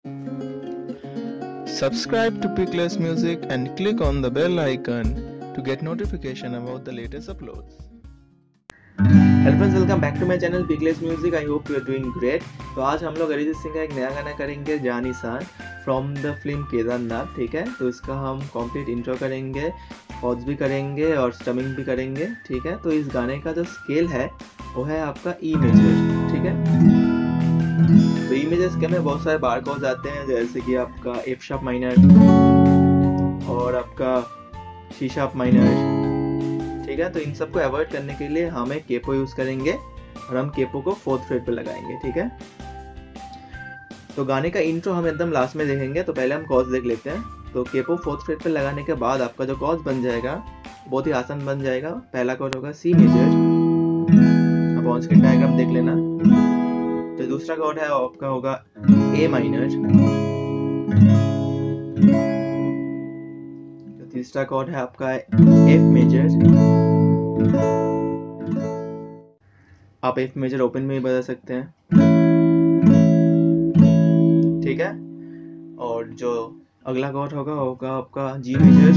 Subscribe to Pickless Music and click on the bell icon to get notification about the latest uploads. Hello friends, welcome back to my channel pickless music. I hope you are doing great. तो आज हम लोग अरिजीत सिंह का एक नया गाना करेंगे, Jaan Nisaar from the film Kedarnath. ठीक है, तो इसका हम कंप्लीट इंट्रो करेंगे, कॉर्ड्स भी करेंगे और स्टमिंग भी करेंगे। ठीक है, तो इस गाने का जो स्केल है वो है आपका ई मेजर। ठीक है, तो ई मेजर स्केल में बहुत सारे बार कॉर्ड्स आते हैं, जैसे कि आपका एफ शार्प माइनर और आपका सी शार्प माइनर। ठीक है, तो इन सबको अवॉइड करने के लिए हम एक केपो यूज करेंगे और हम केपो को 4th फ्रेट पे लगाएंगे। ठीक है, तो गाने का इंट्रो हम एकदम लास्ट में देखेंगे, तो पहले हम कॉर्ड्स देख लेते हैं। तो केपो 4th फ्रेट पे लगाने के बाद आपका जो कॉर्ड्स बन जाएगा बहुत ही आसान बन जाएगा। पहला कॉर्ड होगा सी मेजर, आप ऑन स्क्रीन डायग्राम देख लेना। तो दूसरा कॉर्ड है आपका होगा ए माइनर। तीसरा कॉर्ड है आपका एफ मेजर। आप एफ मेजर ओपन में भी बजा सकते हैं। ठीक है, और जो अगला कॉर्ड होगा आपका जी मेजर।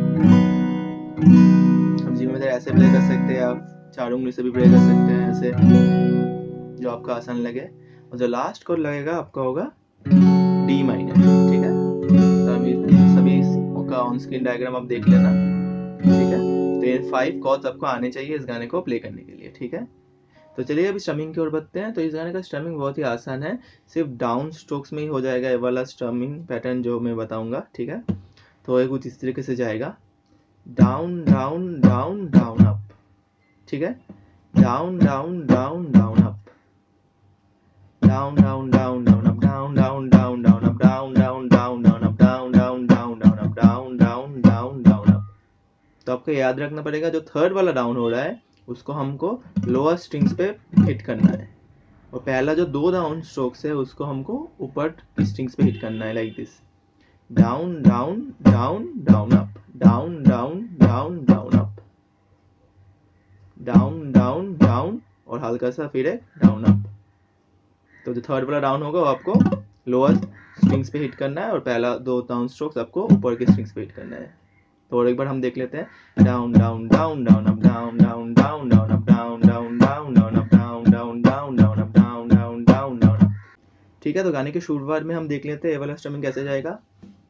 हम जी मेजर ऐसे प्ले कर सकते हैं, आप 4 उंगली से भी प्ले कर सकते हैं, ऐसे जो आपका आसान लगे। और जो लास्ट कॉर्ड लगेगा आपका होगा डी माइनर। ठीक है, तो अभी सभी का ऑन स्क्रीन डायग्राम आप देख लेना। ठीक है, तो ये 5 कॉर्ड्स आपको आने चाहिए इस गाने को प्ले करने के लिए। ठीक है, तो चलिए अभी स्ट्रमिंग की ओर बढ़ते हैं। तो इस गाने का स्ट्रमिंग बहुत ही आसान है, सिर्फ डाउन स्ट्रोक्स में ही हो जाएगा ये वाला स्ट्रमिंग पैटर्न जो मैं बताऊंगा। ठीक है, तो ये कुछ इस तरीके से जाएगा, down down down down up. ठीक है, down down down down up, down down down down up, down down down down up, down down down down up, down down down down up, down down down down up. तो आपको याद रखना पड़ेगा, जो third वाला down हो रहा है उसको हमको लोअर स्ट्रिंग्स पे हिट करना है, और पहला जो 2 डाउन स्ट्रोक्स है उसको हमको ऊपर स्ट्रिंग्स पे हिट करना है, like this, down down down down up, down down down down up, down down down और हल्का सा फिर एक डाउन अप। तो जो थर्ड वाला डाउन होगा वो आपको लोअर स्ट्रिंग्स पे हिट करना है, और पहला 2 डाउन स्ट्रोक्स आपको ऊपर के स्ट्रिंग्स पे हिट करना है। तो और एक बार हम देख लेते हैं, down down down down up, down down down down up, down down down down up, down down down down up, down down down down up. ठीक है, तो गाने के शुरुआत में हम देख लेते हैं ये वाला स्ट्रमिंग कैसे जाएगा।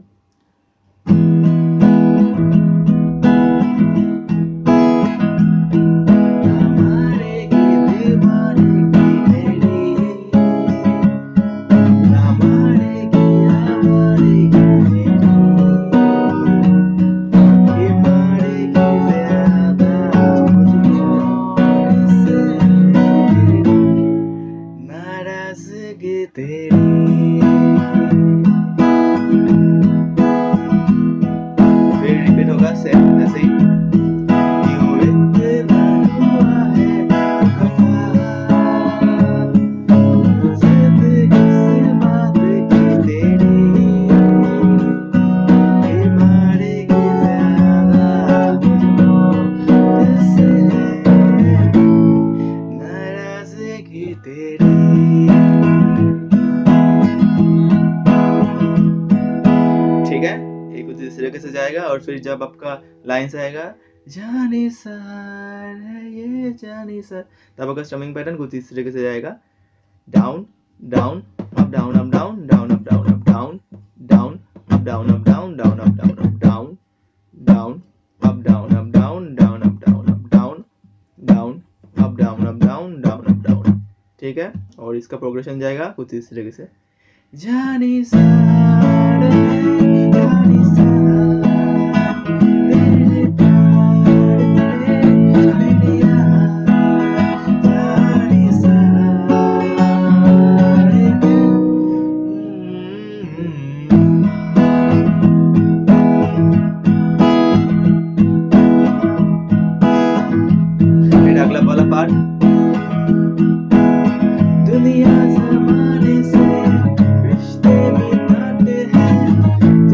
ठीक है, ये कुछ इस तरीके से जाएगा, और फिर जब आपका लाइन से आएगा जान निसार है ये जान निसार, तब आपका स्ट्रमिंग पैटर्न कुछ इस तरीके से जाएगा, down down up down up down down up down up down down up down up down down up down up down down up down up down down up down up down down up down up down down up down. ठीक है, और इसका progression जाएगा कुछ इस तरीके से, जान निसार जान निसार अगला वाला पार्ट, दुनिया जमाने से रिश्ते मिलाते हैं,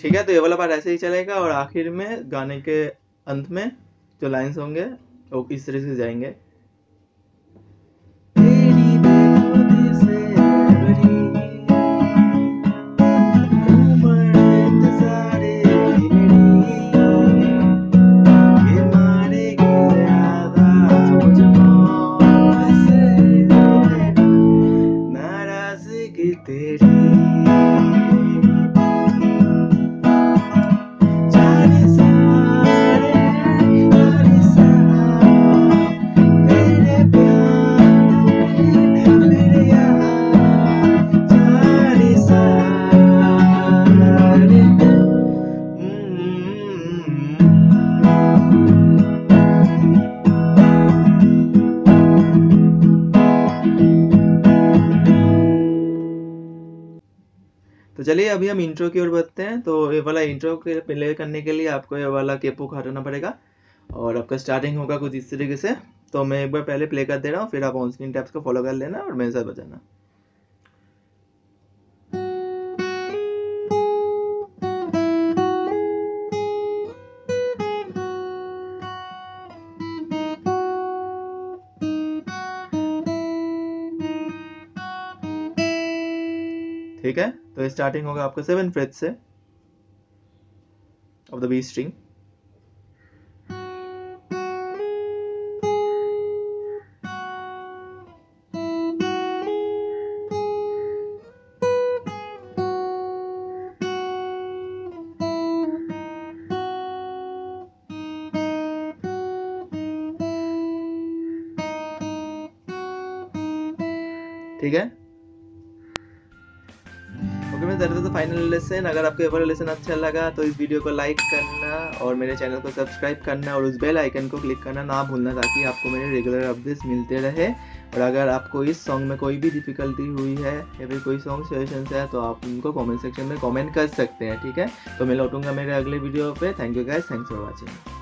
ठीक है, तो ये वाला पार्ट ऐसे ही चलेगा और आखिर में गाने के अंत में जो लाइंस होंगे वो इस तरह से जाएंगे। तो चलिए अभी हम इंट्रो की ओर बढ़ते हैं। तो ये वाला इंट्रो के प्ले करने के लिए आपको ये वाला केपो हटाना पड़ेगा और आपका स्टार्टिंग होगा कुछ इस तरीके से। तो मैं एक बार पहले प्ले कर दे रहा हूँ, फिर आप ऑन स्क्रीन टैप्स को फॉलो कर लेना और मेरे साथ बजाना। ठीक है, तो स्टार्टिंग होगा आपका 7 फ्रेट से ऑफ द बी स्ट्रिंग। ठीक है, ओके, मैं तो फाइनल लेसन। अगर आपको ये वाला लेसन अच्छा लगा तो इस वीडियो को लाइक करना और मेरे चैनल को सब्सक्राइब करना और उस बेल आइकन को क्लिक करना ना भूलना, ताकि आपको मेरे रेगुलर अपडेट्स मिलते रहे। और अगर आपको इस सॉन्ग में कोई भी डिफिकल्टी हुई है या फिर कोई सॉन्ग सजेशंस है तो आप उनको कमेंट सेक्शन में कमेंट कर सकते हैं। ठीक है, तो मैं लौटूंगा मेरे अगले वीडियो पे। Thank you guys, thanks for watching.